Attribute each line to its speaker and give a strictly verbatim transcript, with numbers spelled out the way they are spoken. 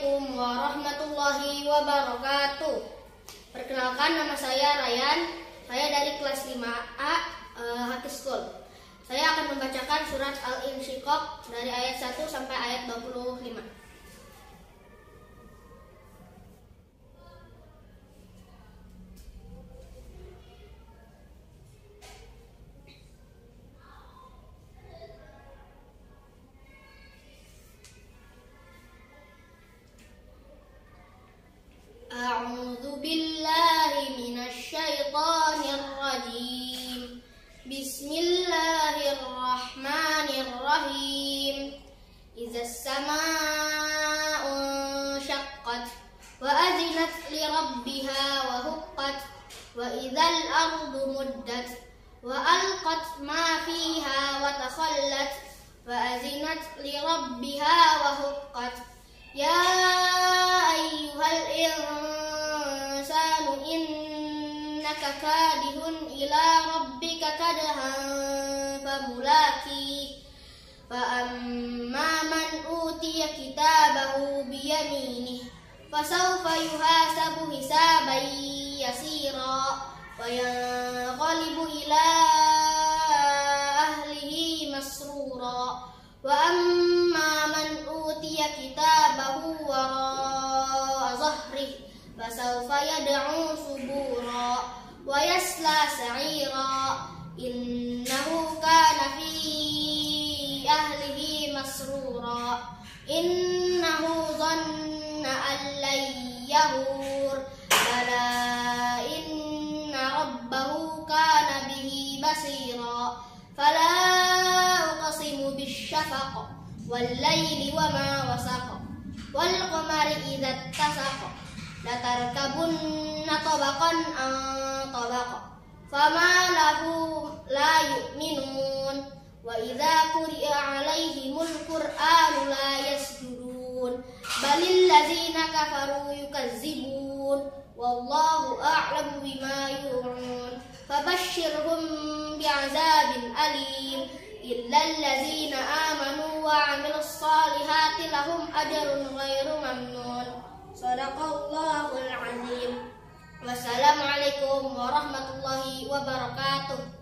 Speaker 1: Assalamualaikum warahmatullahi wabarakatuh. Perkenalkan, nama saya Ryan. Saya dari kelas lima A uh, Hafiz School. Saya akan membacakan surat Al-Insyiqaq dari ayat satu sampai ayat dua puluh lima. A'udzu billahi minasy syaithanir rajim. Bismillahirrahmanirrahim. Izas samaa'u syaqqat wa azinat li rabbiha wa huqqat wa idzal ardu muddat wa alqat ma fiha wa takhallat wa azinat li rabbiha wa huqqat. Ya ayyuhal insanu innaka kadihun ila rabbika kadhan famulaqih fa amma man utiya kitabahu biyaminih fasawfa yuhasabu hisaban yasira wa yanqalibu ila ahlihi masrura wa amma man utiya kitabahu wara zahrihi fasawfa yad'u subura wa yasla sa'ira innahu kana fi ahlihi masrura innahu dhanna an lan yahur bala inna rabbahu kana bihi basira fala uqsimu bisyafaq wal layli wama wasaq wal qamari idza tasaq latarkabunna tabaqan an tabaq fama lahu la yu'minun wa idza quri'a 'alaihimul qur'anu la yasjudun balil ladzina kafaru yukazzibun wallahu a'lamu bima yu'un fabashshirhum bi'adzabin alim illal ladzina amanu wa 'amilus solihati lahum ajrun ghairu mamnun. Shadaqallahul azim. Wassalamualaikum warahmatullahi wabarakatuh.